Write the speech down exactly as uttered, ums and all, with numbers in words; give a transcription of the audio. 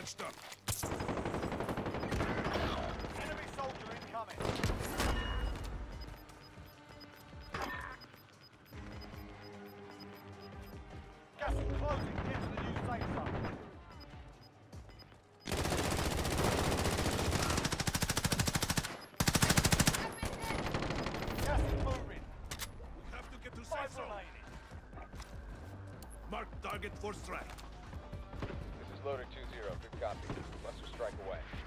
Patched up. Enemy soldier incoming. Gas is closing. Get to the new safe zone. Gas is moving. We have to get to safe Five zone. remaining. Mark target for strike. This is Loader two zero. Good copy. Cluster strike away.